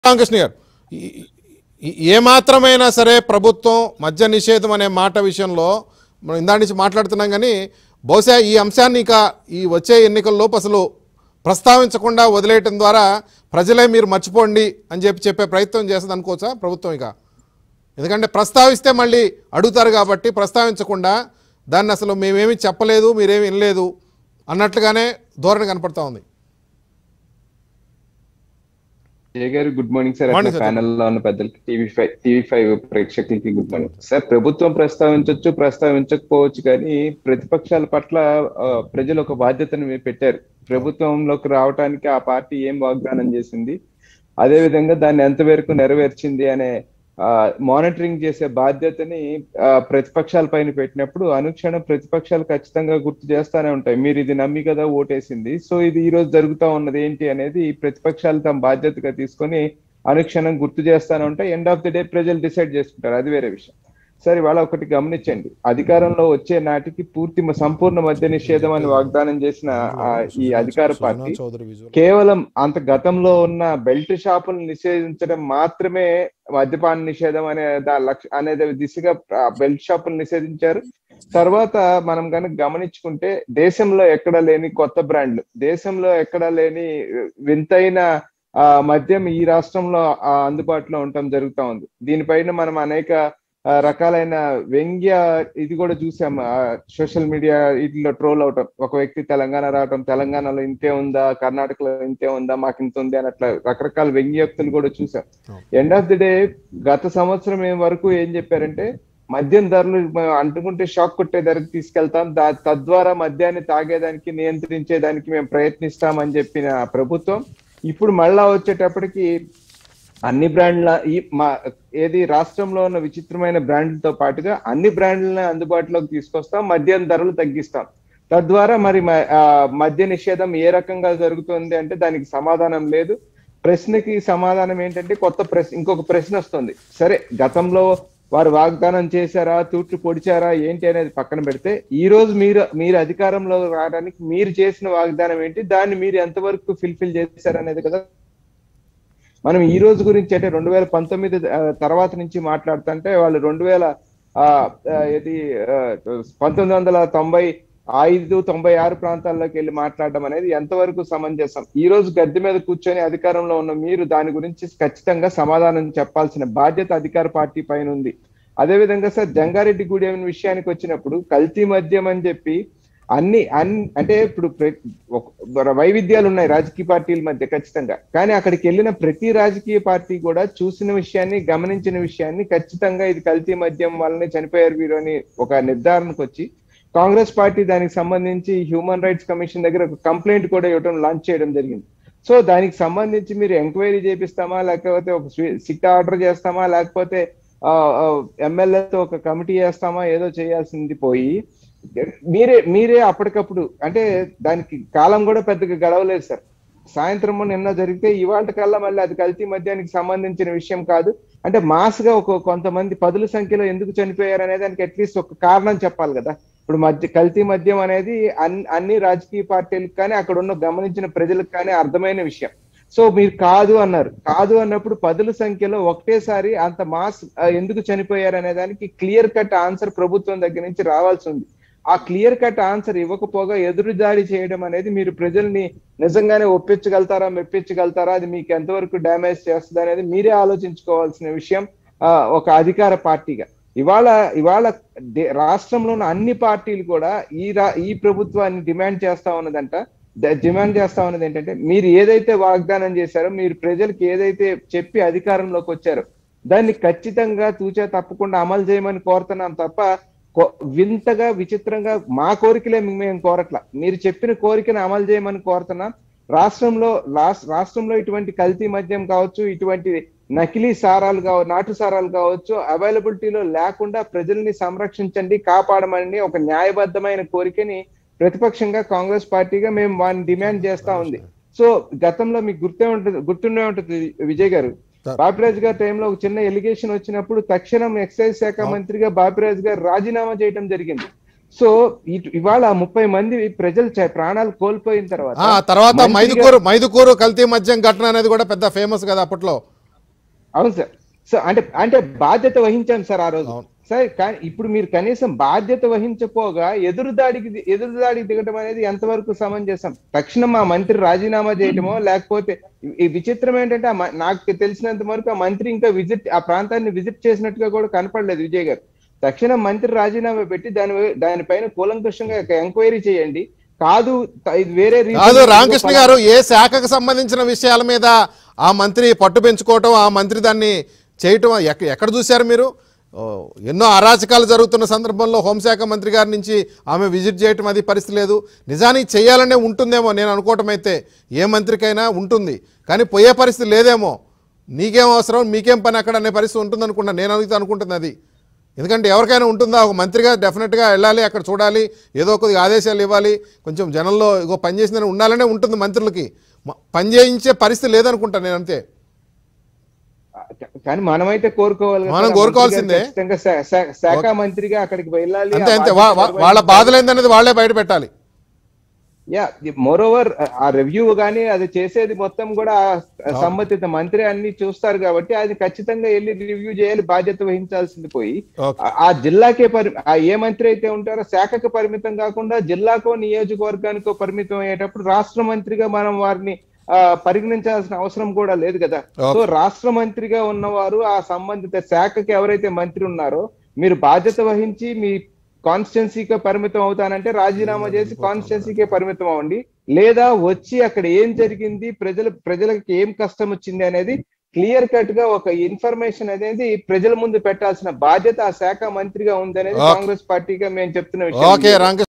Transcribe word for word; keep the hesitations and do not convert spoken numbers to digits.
రామకృష్ణ గారు, ఏ మాత్రమైనా సరే ప్రభుత్వం మద్య నిషేధం అనే మాట విషయంలో మనం ఇందా నుంచి మాట్లాడుతున్నాం, కానీ బహుశా ఈ అంశాన్ని ఇక ఈ వచ్చే ఎన్నికల్లోపు అసలు ప్రస్తావించకుండా వదిలేయటం ద్వారా ప్రజలే మీరు మర్చిపోండి అని చెప్పి చెప్పే ప్రయత్నం చేస్తుంది అనుకోవచ్చా ప్రభుత్వం? ఇక ఎందుకంటే ప్రస్తావిస్తే మళ్ళీ అడుగుతారు కాబట్టి ప్రస్తావించకుండా దాన్ని అసలు మేమేమి చెప్పలేదు, మీరేమి వినలేదు అన్నట్లుగానే ధోరణి కనపడతా ఉంది. జయ గారు గుడ్ మార్నింగ్ సార్. ప్యానెల్ లో ఉన్న పెద్దలకి, టీవీ ఫైవ్ టీవీ ఫైవ్ ప్రేక్షకులకి గుడ్ మార్నింగ్ సార్. ప్రభుత్వం ప్రస్తావించవచ్చు, ప్రస్తావించకపోవచ్చు, కానీ ప్రతిపక్షాల పట్ల ప్రజలు ఒక బాధ్యతను పెట్టారు. ప్రభుత్వంలోకి రావడానికి ఆ పార్టీ ఏం వాగ్దానం చేసింది, అదే విధంగా దాన్ని ఎంతవరకు నెరవేర్చింది అనే మానిటరింగ్ చేసే బాధ్యతని ప్రతిపక్షాల పైన పెట్టినప్పుడు అనుక్షణం ప్రతిపక్షాలు ఖచ్చితంగా గుర్తు చేస్తానే ఉంటాయి, మీరు ఇది నమ్మి కదా ఓటేసింది, సో ఇది ఈ రోజు జరుగుతా ఉన్నది ఏంటి అనేది ప్రతిపక్షాలు తమ బాధ్యతగా తీసుకొని అనుక్షణం గుర్తు చేస్తానే ఉంటాయి. ఎండ్ ఆఫ్ ది డే ప్రజలు డిసైడ్ చేసుకుంటారు, అది వేరే విషయం. సరే, ఇవాళ ఒకటి గమనించండి, అధికారంలో వచ్చే నాటికి పూర్తి సంపూర్ణ మద్య నిషేధం అని వాగ్దానం చేసిన ఈ అధికార పార్టీ కేవలం అంత గతంలో ఉన్న బెల్ట్ షాపులను నిషేధించడం మాత్రమే మద్యపాన నిషేధం అనే లక్ష్య అనేది దిశగా బెల్ట్ షాపులు నిషేధించారు. తర్వాత మనం కనుక గమనించుకుంటే దేశంలో ఎక్కడా లేని కొత్త బ్రాండ్లు, దేశంలో ఎక్కడా లేని వింతైన ఆ మద్యం ఈ రాష్ట్రంలో అందుబాటులో ఉండటం జరుగుతూ ఉంది. దీనిపైన మనం అనేక రకాలైన వ్యంగ్య ఇది కూడా చూసాం, సోషల్ మీడియా వీటిలో ట్రోల్ అవటం. ఒక వ్యక్తి తెలంగాణ రావటం, తెలంగాణలో ఇంతే ఉందా, కర్ణాటకలో ఇంతే ఉందా, మాకు ఇంత ఉంది అని అట్లా రకరకాల వ్యంగ్యోక్తులు కూడా చూసాం. ఎండ్ ఆఫ్ ది డే గత సంవత్సరం వరకు ఏం చెప్పారంటే మద్యం ధరలు అంటుకుంటే షాక్ కొట్టే ధరకు తీసుకెళ్తాం, దా తద్వారా మద్యాన్ని తాగేదానికి నియంత్రించేదానికి మేము ప్రయత్నిస్తామని చెప్పిన ప్రభుత్వం ఇప్పుడు మళ్ళా వచ్చేటప్పటికి అన్ని బ్రాండ్ల ఈ మా ఏది రాష్ట్రంలో ఉన్న విచిత్రమైన బ్రాండ్లతో పాటుగా అన్ని బ్రాండ్లను అందుబాటులోకి తీసుకొస్తాం, మద్యం ధరలు తగ్గిస్తాం. తద్వారా మరి మద్య నిషేధం ఏ రకంగా జరుగుతుంది అంటే దానికి సమాధానం లేదు. ప్రశ్నకి సమాధానం ఏంటంటే కొత్త ప్రశ్న, ఇంకొక ప్రశ్న వస్తుంది. సరే, గతంలో వారు వాగ్దానం చేశారా, తూట్లు పొడిచారా ఏంటి అనేది పక్కన పెడితే ఈ రోజు మీరు మీరు అధికారంలో రావడానికి మీరు చేసిన వాగ్దానం ఏంటి, దాన్ని మీరు ఎంతవరకు ఫుల్ఫిల్ చేశారనేది కదా మనం ఈ రోజు గురించి. అంటే రెండు వేల పంతొమ్మిది తర్వాత నుంచి మాట్లాడుతుంటే వాళ్ళు రెండు వేల ఆ ఇది పంతొమ్మిది వందల తొంభై ఐదు తొంభై ఆరు ప్రాంతాల్లోకి వెళ్ళి మాట్లాడడం అనేది ఎంతవరకు సమంజసం? ఈ రోజు గద్దె మీద కూర్చొని అధికారంలో ఉన్న మీరు దాని గురించి ఖచ్చితంగా సమాధానం చెప్పాల్సిన బాధ్యత అధికార పార్టీ పైన ఉంది. అదేవిధంగా సార్, జంగారెడ్డి గూడెం విషయానికి వచ్చినప్పుడు కల్తీ మద్యం అని చెప్పి అన్ని అన్ అంటే ఇప్పుడు వైవిధ్యాలు ఉన్నాయి రాజకీయ పార్టీల మధ్య ఖచ్చితంగా, కానీ అక్కడికి వెళ్ళిన ప్రతి రాజకీయ పార్టీ కూడా చూసిన విషయాన్ని, గమనించిన విషయాన్ని ఖచ్చితంగా ఇది కల్తీ మద్యం వల్లనే చనిపోయారు వీరు అని ఒక నిర్ధారణకు వచ్చి కాంగ్రెస్ పార్టీ దానికి సంబంధించి హ్యూమన్ రైట్స్ కమిషన్ దగ్గర ఒక కంప్లైంట్ కూడా ఇవ్వడం, లాంచ్ చేయడం జరిగింది. సో దానికి సంబంధించి మీరు ఎంక్వైరీ చేపిస్తామా, లేకపోతే ఒక సిట్ ఆర్డర్ చేస్తామా, లేకపోతే ఎమ్మెల్యేతో ఒక కమిటీ చేస్తామా, ఏదో చేయాల్సింది పోయి మీరే మీరే అప్పటికప్పుడు, అంటే దానికి కాలం కూడా పెద్దగా గడవలేదు సార్. సాయంత్రం నిన్న జరిగితే ఇవాళ కల్లా మళ్ళీ అది కల్తీ మద్యానికి సంబంధించిన విషయం కాదు అంటే మాస్ గా ఒక కొంతమంది పదుల సంఖ్యలో ఎందుకు చనిపోయారు అనే దానికి అట్లీస్ట్ ఒక కారణం చెప్పాలి కదా. ఇప్పుడు మద్య కల్తీ మద్యం అనేది అన్ని అన్ని రాజకీయ పార్టీలకు కానీ అక్కడ ఉన్న గమనించిన ప్రజలకు కానీ అర్థమైన విషయం. సో మీరు కాదు అన్నారు, కాదు అన్నప్పుడు పదుల సంఖ్యలో ఒకటేసారి అంత మాస్ ఎందుకు చనిపోయారు అనే దానికి క్లియర్ కట్ ఆన్సర్ ప్రభుత్వం దగ్గర నుంచి రావాల్సి ఉంది. ఆ క్లియర్ కట్ ఆన్సర్ ఇవ్వకపోగా ఎదురుదాడి చేయడం అనేది మీరు ప్రజల్ని నిజంగానే ఒప్పించగలుగుతారా, మెప్పించగలుగుతారా, అది మీకు ఎంతవరకు డ్యామేజ్ చేస్తుంది అనేది మీరే ఆలోచించుకోవాల్సిన విషయం ఒక అధికార పార్టీగా. ఇవాళ ఇవాళ రాష్ట్రంలో ఉన్న అన్ని పార్టీలు కూడా ఈ రా ఈ ప్రభుత్వాన్ని డిమాండ్ చేస్తా ఉన్నదంట డిమాండ్ చేస్తా ఉన్నది ఏంటంటే మీరు ఏదైతే వాగ్దానం చేశారో, మీరు ప్రజలకు ఏదైతే చెప్పి అధికారంలోకి వచ్చారో దాన్ని ఖచ్చితంగా తూచా తప్పకుండా అమలు చేయమని కోరుతున్నాం తప్ప వింతగా విచిత్రంగా మా కోరికలే మేము కోరట్లా, మీరు చెప్పిన కోరికను అమలు చేయమని కోరుతున్నాం. రాష్ట్రంలో రాష్ట్రంలో ఇటువంటి కల్తీ మద్యం కావచ్చు, ఇటువంటి నకిలీ సారాలు కావచ్చు, నాటు సారాలు కావచ్చు అవైలబిలిటీలో లేకుండా ప్రజల్ని సంరక్షించండి, కాపాడమని ఒక న్యాయబద్ధమైన కోరికని ప్రతిపక్షంగా కాంగ్రెస్ పార్టీగా మేము వారిని డిమాండ్ చేస్తా ఉంది. సో గతంలో మీకు గుర్తే ఉంటుంది గుర్తుండే ఉంటుంది విజయ్ గారు, బాపిరాజు గారి టైంలో ఒక చిన్న ఎలిగేషన్ వచ్చినప్పుడు తక్షణం ఎక్సైజ్ శాఖ మంత్రిగా బాపిరాజు గారు రాజీనామా చేయడం జరిగింది. సో ఇవాళ ముప్పై మంది ప్రజలు ప్రాణాలు కోల్పోయిన తర్వాత తర్వాత మైదుకూరు మైదుకూరు కల్తీ మద్యం ఘటన అనేది కూడా పెద్ద ఫేమస్ కదా అప్పట్లో. అవును సార్. సో అంటే అంటే బాధ్యత వహించాం సార్ ఆ రోజు. సరే కానీ ఇప్పుడు మీరు కనీసం బాధ్యత వహించపోగా ఎదురుదాడికి ఎదురుదాడికి దిగటం అనేది ఎంతవరకు సమంజసం? తక్షణం ఆ మంత్రి రాజీనామా చేయటమో లేకపోతే ఈ విచిత్రం ఏంటంటే నాకు తెలిసినంత వరకు ఆ మంత్రి ఇంకా విజిట్ ఆ ప్రాంతాన్ని విజిట్ చేసినట్టుగా కూడా కనపడలేదు విజయ్ గారు. తక్షణం మంత్రి రాజీనామా పెట్టి దాని దానిపైన కూలంకషంగా ఎంక్వైరీ చేయండి. కాదు ఇది వేరే కాదు రామకృష్ణ గారు, ఏ శాఖకు సంబంధించిన విషయాల మీద ఆ మంత్రి పట్టు పెంచుకోవటం, ఆ మంత్రి దాన్ని చేయటం ఎక్కడ చూశారు మీరు? ఎన్నో అరాచకాలు జరుగుతున్న సందర్భంలో హోంశాఖ మంత్రి గారి నుంచి ఆమె విజిట్ చేయటం అది పరిస్థితి లేదు. నిజానికి చేయాలనే ఉంటుందేమో నేను అనుకోవటం అయితే, ఏ మంత్రికైనా ఉంటుంది, కానీ పోయే పరిస్థితి లేదేమో. నీకేం అవసరం, మీకేం పని అక్కడ అనే పరిస్థితి ఉంటుంది అనుకుంటా, నేను అడిగితే అనుకుంటుంది అది. ఎందుకంటే ఎవరికైనా ఉంటుందా? ఒక మంత్రిగా డెఫినెట్గా వెళ్ళాలి, అక్కడ చూడాలి, ఏదో కొద్దిగా ఆదేశాలు ఇవ్వాలి, కొంచెం జనంలో ఇగో పని చేసిందని ఉండాలనే ఉంటుంది మంత్రులకి. పని చేయించే పరిస్థితి లేదనుకుంటా నేను అంతే. కానీ మనమైతే కోరుకోవాలి, మనం కోరుకోవాల్సిందే. శాఖ మంత్రిగా అక్కడికి వెళ్ళాలి, అంతే అంతే. వాళ్ళ బాధలు ఏందనేది వాళ్ళే బయట పెట్టాలి. యా మోర్ ఓవర్ ఆ రివ్యూ గానీ అది చేసేది మొత్తం కూడా సంబంధిత మంత్రి అన్ని చూస్తారు కాబట్టి అది ఖచ్చితంగా వెళ్ళి రివ్యూ చేయాలి, బాధ్యత వహించాల్సింది పోయి ఆ జిల్లాకే పరి ఏ మంత్రి అయితే ఉంటారో శాఖకు పరిమితం కాకుండా జిల్లాకో నియోజకవర్గానికో పరిమితం అయ్యేటప్పుడు రాష్ట్ర మంత్రిగా మనం వారిని ఆ పరిగణించాల్సిన అవసరం కూడా లేదు కదా. సో రాష్ట్ర మంత్రిగా ఉన్నవారు ఆ సంబంధిత శాఖకి ఎవరైతే మంత్రి ఉన్నారో మీరు బాధ్యత వహించి మీ కాన్స్టిట్యున్సీకే పరిమితం అవుతానంటే రాజీనామా చేసి కాన్స్టిట్యున్సీకే పరిమితం అవ్వండి, లేదా వచ్చి అక్కడ ఏం జరిగింది, ప్రజలు ప్రజలకు ఏం కష్టం వచ్చింది అనేది క్లియర్ కట్ గా ఒక ఇన్ఫర్మేషన్ అనేది ప్రజల ముందు పెట్టాల్సిన బాధ్యత ఆ శాఖ మంత్రిగా ఉంది అనేది కాంగ్రెస్ పార్టీగా మేము చెప్తున్న విషయం.